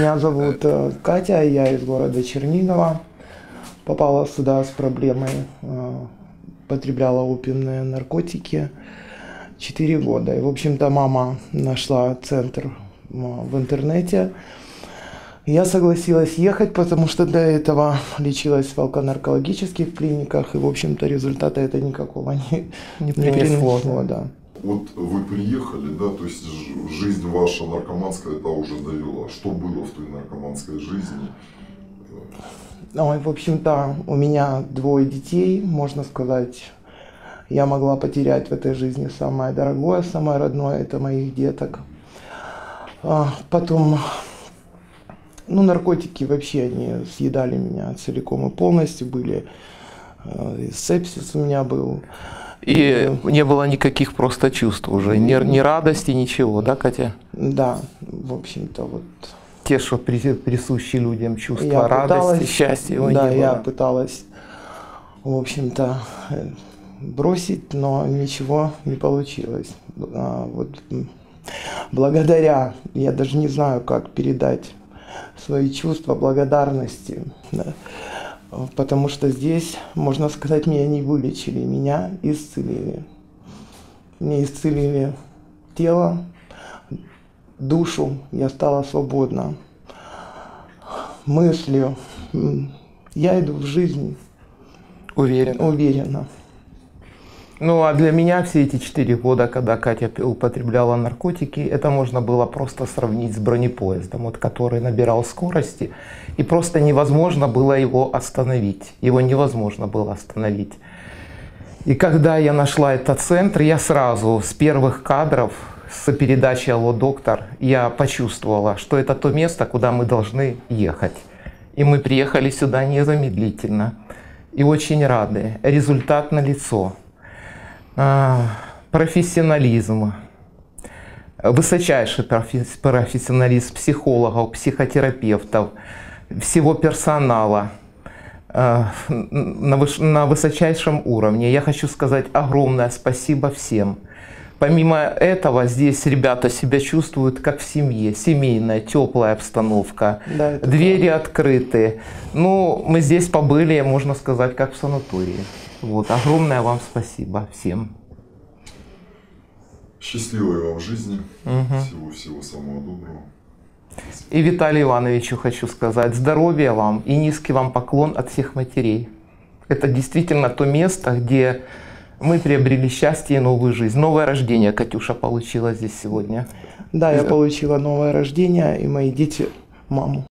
Меня зовут Катя, я из города Чернигова. Попала сюда с проблемой, потребляла опиумные наркотики 4 года. И, в общем-то, мама нашла центр в интернете. Я согласилась ехать, потому что до этого лечилась в алконаркологических клиниках, и, в общем-то, результата это никакого не принесло. Да. Вот вы приехали, да, то есть жизнь ваша наркоманская это уже довела. Что было в той наркоманской жизни? Ой, в общем-то, у меня 2 детей, можно сказать. Я могла потерять в этой жизни самое дорогое, самое родное, это моих деток. Потом, наркотики вообще, они съедали меня целиком и полностью, были, сепсис у меня был. И не было никаких просто чувств уже, ни радости, ничего, да, Катя? Да, в общем-то, вот. Те, что присущи людям, чувства радости, счастья, его да, не было. Я пыталась, в общем-то, бросить, но ничего не получилось. Вот благодаря, я даже не знаю, как передать свои чувства благодарности, да, потому что здесь, можно сказать, меня не вылечили, меня исцелили. Мне исцелили тело, душу, я стала свободна. Мыслью, я иду в жизнь уверенно. Ну, а для меня все эти 4 года, когда Катя употребляла наркотики, это можно было просто сравнить с бронепоездом, вот, который набирал скорости, и просто невозможно было его остановить. Его невозможно было остановить. И когда я нашла этот центр, я сразу с первых кадров, с передачи «Алло, доктор», я почувствовала, что это то место, куда мы должны ехать. И мы приехали сюда незамедлительно. И очень рады. Результат налицо. Профессионализм, высочайший профессионализм психологов, психотерапевтов, всего персонала на высочайшем уровне. Я хочу сказать огромное спасибо всем. Помимо этого, здесь ребята себя чувствуют как в семье, семейная, теплая обстановка, да, двери открыты. Ну, мы здесь побыли, можно сказать, как в санатории. Вот, огромное вам спасибо всем. Счастливой вам жизни, всего самого доброго. И Виталию Ивановичу хочу сказать здоровья вам и низкий вам поклон от всех матерей. Это действительно то место, где мы приобрели счастье и новую жизнь. Новое рождение Катюша получила здесь сегодня. Да, я получила новое рождение, и мои дети — маму.